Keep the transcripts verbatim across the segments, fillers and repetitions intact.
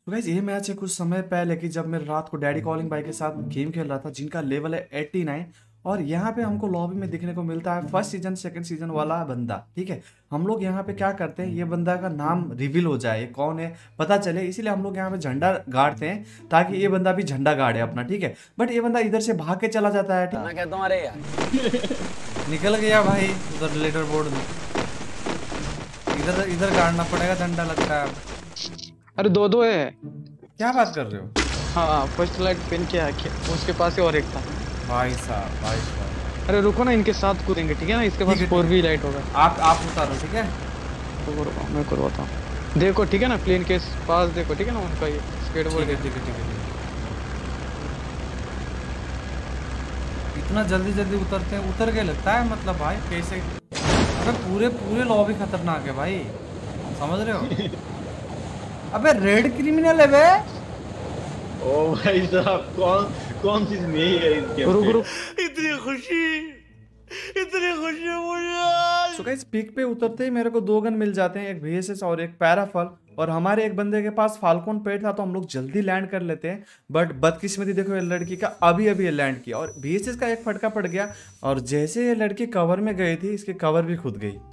तो गाइस ये मैच है कुछ समय पहले की, जब मैं रात को डैडी कॉलिंग भाई के साथ गेम खेल रहा था, जिनका लेवल है एट्टी नाइन। और यहाँ पे हमको लॉबी में दिखने को मिलता है फर्स्ट सीजन सेकंड सीजन वाला बंदा। ठीक है, हम लोग यहाँ पे क्या करते हैं, ये बंदा का नाम रिवील हो जाए, ये कौन है पता चले, इसीलिए हम लोग यहाँ पे झंडा गाड़ते हैं ताकि ये बंदा भी झंडा गाड़े अपना। ठीक है, बट ये बंदा इधर से भाग के चला जाता है। मैं कहता हूँ अरे यार निकल गया भाई उधर लीडर बोर्ड में। इधर इधर गाड़ना पड़ेगा झंडा लगता है। अरे दो दो है। क्या बात कर रहे हो? हाँ फर्स्ट लाइट पिन किया है, उसके पास ही और एक था। भाई साहब भाई साहब, अरे रुको ना, इनके साथ कूदेंगे ठीक है ना, इसके पास फोर वी लाइट होगा। आप आप उतारो ठीक है। रुको रुको मैं करवाता हूँ, देखो ठीक है ना, प्लेन के पास देखो ठीक है ना, उनका ये स्केटबोर्ड। ठीक है ठीक है ठीक है। इतना जल्दी जल्दी उतरते हैं, उतर के लगता है मतलब भाई कैसे। अबे पूरे पूरे लॉबी खतरनाक है भाई, समझ रहे हो? अबे रेड क्रिमिनल है बे। ओ भाई साहब, कौन कौन चीज नहीं है इनके? रुक रुक, इतनी खुशी इतनी खुशी मुझे। सो गाइस पिक पे उतरते ही मेरे को दो गन मिल जाते हैं, एक वीएसएस और एक पैराफल। और हमारे एक बंदे के पास फाल्कन पेट था, तो हम लोग जल्दी लैंड कर लेते हैं। बट बदकिस्मती देखो, ये लड़की का अभी अभी ये लैंड किया और वीएसएस का एक फटका पड़ गया। और जैसे ये लड़की कवर में गई थी, इसकी कवर भी खुद गई।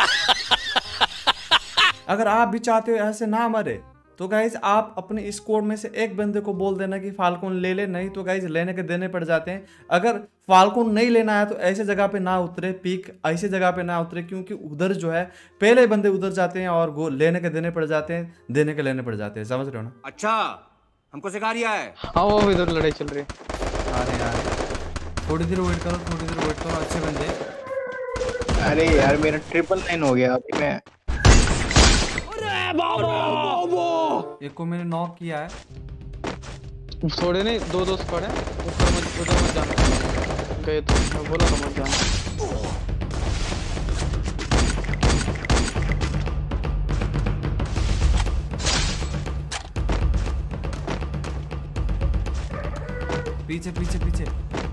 अगर आप भी चाहते हो ऐसे ना मरे, तो गाइज आप अपने स्क्वाड में से एक बंदे को बोल देना कि फाल्कन ले ले, नहीं तो गाइज लेने के देने पड़ जाते हैं। अगर फाल्कन नहीं लेना है तो ऐसे जगह पे ना उतरे, पीक ऐसे जगह पे ना उतरे, क्योंकि उधर जो है पहले बंदे उधर जाते हैं और गो लेने के देने पड़ जाते हैं, देने के लेने पड़ जाते हैं, समझ रहे हो ना? अच्छा हमको सिखा रिया है। आओ आओ, इधर लड़ाई चल रही है। अरे यार थोड़ी देर वेट करो, थोड़ी देर वेट करो, अच्छे बंदे। अरे यार मेरा ट्रिपल नाइन हो गया अभी मैं। एक को मैंने नॉक किया है। थोड़े नहीं, दो दो स्क्वाड है, ऊपर मत उधर मत जाना, गए तो मैं बोला था मत जाना। पीछे पीछे पीछे।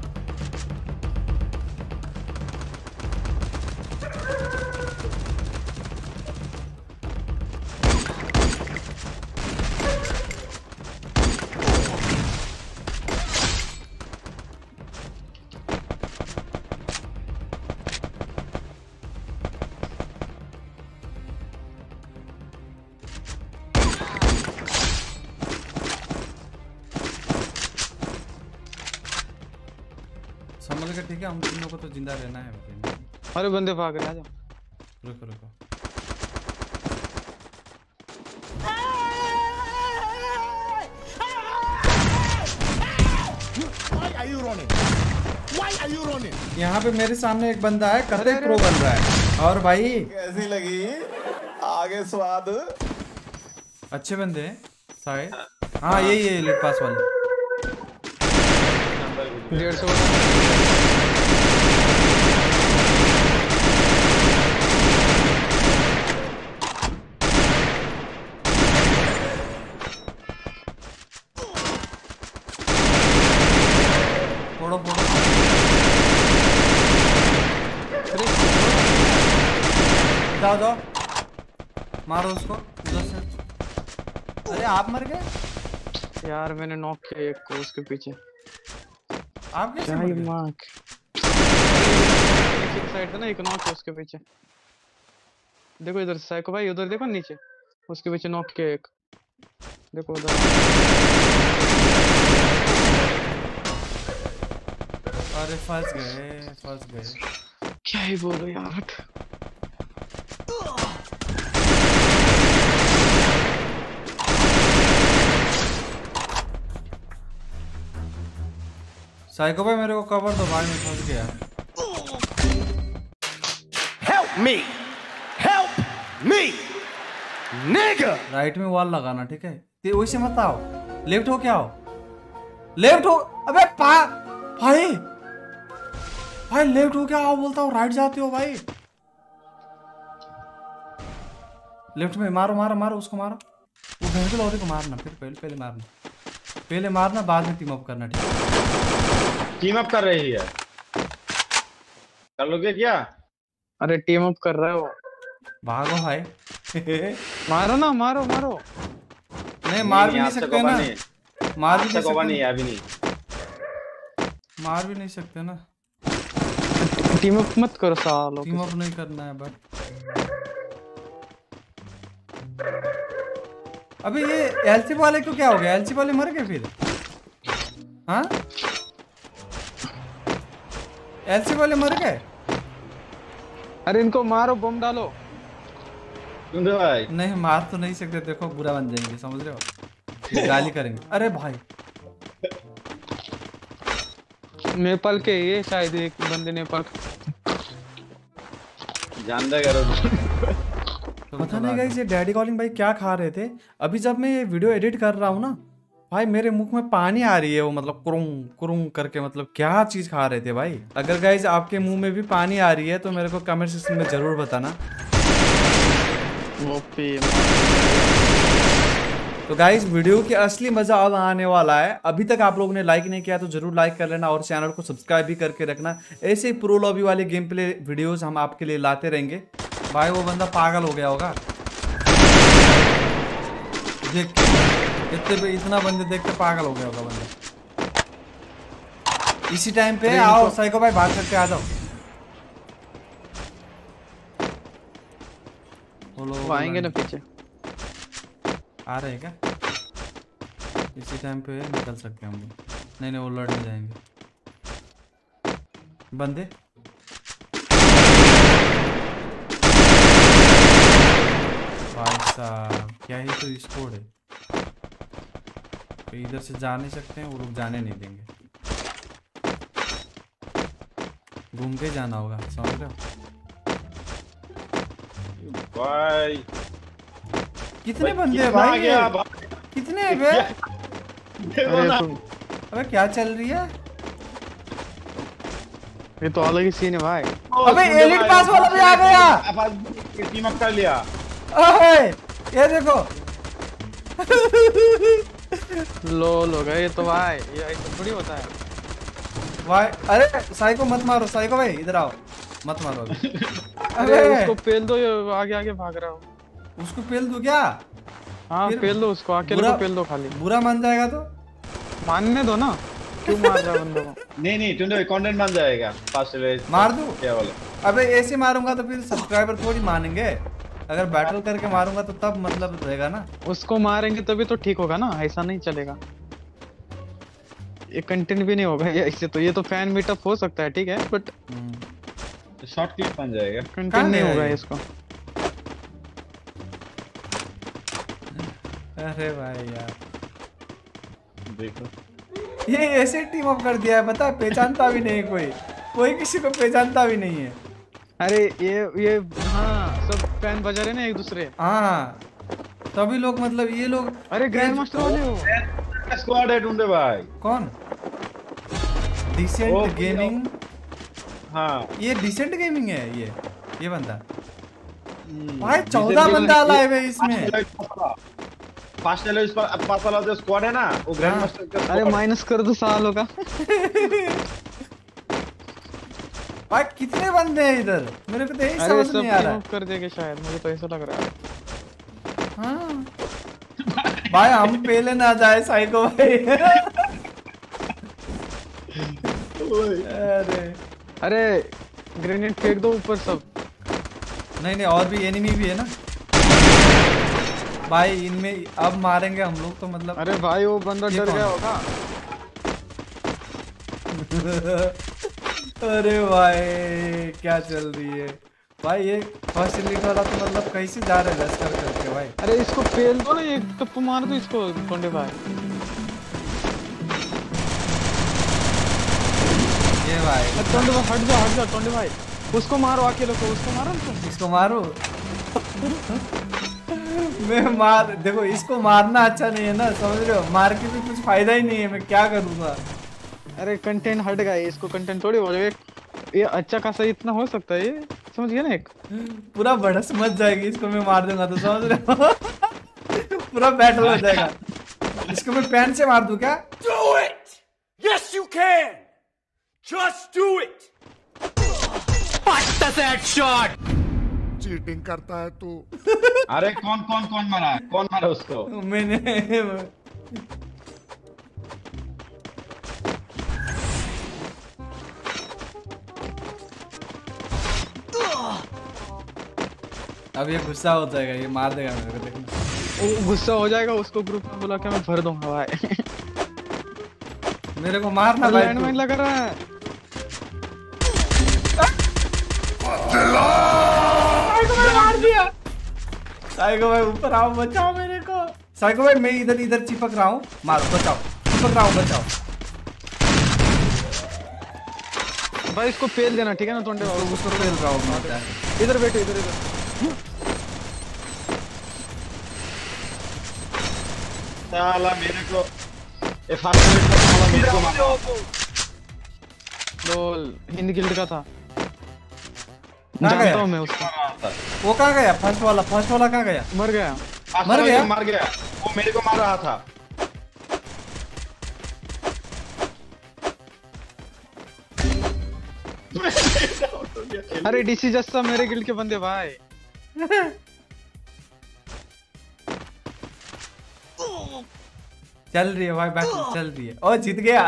समझ गए ठीक है, हम तीनों को तो जिंदा रहना है भाई। अरे बंदे भाग रहे हैं, आजा। रुको रुको। Why are you running? Why are you running? यहाँ पे मेरे सामने एक बंदा है, कतई प्रो बन रहा है। और भाई कैसी लगी आगे स्वाद? अच्छे बंदे हैं शायद। हाँ यही है लेट पास वाले। डेढ़ सौ फोड़ो फोड़ो। जाओ जाओ, मारो उसको उधर से। अरे आप मर गए यार, मैंने नॉक किया एक को उसके पीछे। आप कैसे क्या मर ही गए? मार्क, एक साइड था ना, एक नॉक है उसके पीछे। देखो इधर साइको भाई, उधर देखो नीचे, उसके पीछे नॉक किया एक, देखो उधर। अरे फंस गए फंस गए। क्या ही बोलो यार। साइको भाई मेरे को कवर दो भाई, मैं फंस गया। Help me! Help me! Nigga! Right में वॉल लगाना ठीक है, ते वैसे मत आओ, लेफ्ट हो क्या हो, लेफ्ट हो। अबे पा भाई भाई लेफ्ट हो क्या आओ बोलता हूँ, राइट जाते हो भाई। लेफ्ट में मारो मारो मारो उसको, मारो वो भैंस लौरे को मारना, फिर पहले पहले मारना, पहले मारना बाद में टीम अप करना ठीक है? टीम अप कर रही है, कर लोगे क्या? अरे टीम अप कर रहा है वो। भागो भाई। मारो ना, मारो मारो। नहीं मार भी नहीं आपसे सकते कोबा ना, नहीं, मार भी आपसे नहीं कोबा सकते, नहीं है अभी नहीं। मार भी नहीं सकते ना। टीम अप मत करो सालों टीम अप नहीं करना है बट। अबे ये एलसी वाले को क्या हो गया? एलसी वाले मर गए फिर? हाँ एलसी वाले मर गए? अरे इनको मारो, बम डालो। टुंडे भाई नहीं मार तो नहीं सकते, देखो बुरा बन जाएंगे, समझ रहे हो? ये गाली करेंगे। अरे भाई नेपाल के ये शायद एक बंदे नेपाल। जान दे करो। पता नहीं गाइस ये डैडी कॉलिंग भाई क्या खा रहे थे। अभी जब मैं ये वीडियो एडिट कर रहा हूँ ना भाई, मेरे मुख में पानी आ रही है, वो मतलब कुरुंग कुरुंग करके, मतलब क्या चीज खा रहे थे भाई। अगर गाइस आपके मुंह में भी पानी आ रही है तो मेरे को कमेंट सेक्शन में जरूर बताना। तो गाइस वीडियो की असली मजा अब आने वाला है। अभी तक आप लोगों ने लाइक नहीं किया तो जरूर लाइक कर लेना और चैनल को सब्सक्राइब भी करके रखना। ऐसे ही प्रो लॉबी वाले गेम प्ले वीडियोस हम आपके लिए लाते रहेंगे। भाई वो बंदा पागल हो गया होगा देख के, इतने इतना बंदे देख के पागल हो गया होगा बंदा। इसी टाइम पे आओ साइको भाई, भाग सकते आ जाओ। वो आएंगे ना पीछे, आ रहे हैं क्या? इसी टाइम पे निकल सकते हैं हम लोग। नहीं नहीं वो लड़ने जाएंगे बंदे। भाई साहब क्या ही तो स्कोर है। तो इधर से जा नहीं सकते हैं, वो लोग जाने नहीं देंगे। घूम के जाना होगा, समझ रहे हो? भाई कितने भाई, बंदे हैं कितना आ भाई? गया ये? भाई? कितने हैं बे? देखो ना। अबे क्या चल रही है? ये तो अलग ही सीन है भाई। अबे एलिट पास वाला भी आ गया। टीम अप कर लिया। ओए ये देखो लो लो गए ये तो भाई, ये ऐसा थोड़ी होता है भाई। अरे साइको मत मारो, साइको भाई इधर आओ, मत मारो अभी। अरे अबे उसको पेल दो, ये आगे आगे भाग रहा हूँ। उसको पेल दूं क्या? हाँ फिर पेल दो उसको, अकेले बुरा- को पेल दो खाली। बुरा मान जाएगा तो मानने दो ना, क्यों मार रहा है बंदों को? नहीं नहीं टुंडे कंटेंट बन जाएगा। फास्ट मार दूं? क्या बोले? अबे ऐसे मारूंगा तो फिर सब्सक्राइबर थोड़ी मानेंगे। अगर बैटल करके मारूंगा तो तब मतलब रहेगा ना। उसको मारेंगे तभी तो ठीक होगा ना, ऐसा नहीं चलेगा। ये कंटेंट भी नहीं होगा ये ऐसे तो। ये तो फैन मीटअप हो सकता है ठीक है, बट शॉर्ट क्लिप बन जाएगा। कंटेंट नहीं है होगा ये? इसको। अरे भाई यार देखो ये ऐसे टीम अप कर दिया है, पता पहचानता भी नहीं कोई, कोई किसी को पहचानता भी नहीं है। अरे ये ये हाँ सब फैन बजा रहे ना एक दूसरे। हाँ तभी लोग मतलब ये लोग। अरे ग्रैंड मास्टर वाले हो। स्क्वाड है टुंडे भाई। कौन? ओ, डिसेंट गेमिंग। हाँ ये डिसेंट गेमिंग है ये ये बंदा। भाई चौदह बंदा लाइव है इसमें। फास्ट लेवल इस पर पास वाला जो स्क्वाड है ना वो ग्रैंड हाँ। मास्टर का अरे माइनस कर दो सालों का। भाई कितने बंदे हैं इधर? मेरे को तो यही अरे समझ सब नहीं आ रहा टीम है। अप कर देंगे शायद, मुझे तो ऐसा लग रहा है। हाँ भाई हम पहले ना जाए साइको भाई। अरे अरे ग्रेनेड फेंक दो ऊपर सब। नहीं नहीं और भी एनिमी भी है ना भाई इनमें। अब मारेंगे हम लोग तो मतलब। अरे भाई वो बंदा ये डर कौन गया है? होगा। अरे भाई क्या चल रही है भाई? ये फर्स्ट एलिट वाला तो मतलब कैसे जा रहे हैं रश कर करके भाई। अरे इसको फेल दो ना, एक टप्पू मार दो इसको टोंडे भाई। ये भाई टोंडे भाई हट जाओ हट जाओ टोंडे भाई। उसको मारो अकेले को, उसको मारो ना तुम। इसको मारो। मैं मार देखो इसको मारना अच्छा नहीं है ना, समझ रहे हो? मार के भी कुछ फायदा ही नहीं है, मैं क्या करूँगा? अरे कंटेंट हट गया, इसको कंटेंट थोड़ी बोले। ये अच्छा खासा इतना हो सकता है ये, समझ गया ना? एक पूरा बड़स मच जाएगी इसको मैं मार दूंगा तो, समझ रहे हो? पूरा बैटल हो जाएगा। इसको मैं पैन से मार दूं क्या? Do it! Yes, you can! Just do it! Basta that shot! Cheating करता है तू। अरे कौन कौन कौन मारा कौन मारा उसको? मैंने अब ये गुस्सा हो जाएगा, ये मार देगा मेरे को, देखना। वो गुस्सा हो जाएगा, उसको ग्रुप में बुला के मैं भर दूंगा भाई। मेरे को मारना भाई, लैंडमाइन लगा रहा है। मार दिया। साइको भाई ऊपर आओ, बचाओ मेरे को। साइको भाई मैं इधर इधर चिपक रहा हूँ, मारो, बचाओ, चिपक रहा हूँ, बचाओ। भाई इसको फेल देना, ठीक है ना? टोंडे तो उसको फेल रहा हूँ मैं। इधर बैठो, इधर इधर। साला मेरे को ए फास्ट मिनट का साला मेरे को मारा। लोल हिंदी गिल्ड का था, कहाँ जानता गया हूँ मैं उसको। वो? कहाँ गया फर्स्ट वाला? फर्स्ट वाला कहाँ गया? मर गया। मर गया? मर गया। वो मेरे को मार रहा था। अरे डीसी जस्सा मेरे गिल्ड के बंदे भाई। चल रही है भाई, बैटल चल रही है। ओ जीत गया।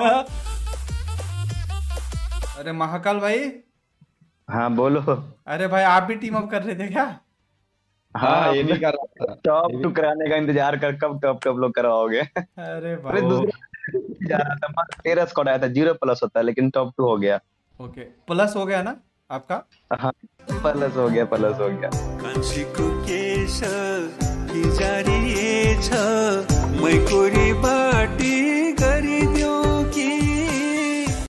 अरे महाकाल भाई। हाँ बोलो। अरे भाई आप भी टीम अप कर रहे थे क्या? हाँ ये भी कर रहा था। टॉप टू कराने का इंतजार कर, कब टॉप टॉप लोग करवाओगे। अरे अरे भाई दूसरा जा रहा था, तेरह स्क्वाड आया था, जीरो प्लस होता है लेकिन टॉप टू हो गया। ओके, प्लस हो गया ना आपका? हाँ प्लस हो गया, प्लस हो गया। कान्छीको केश कि जारिएछ मैकोरी बाटी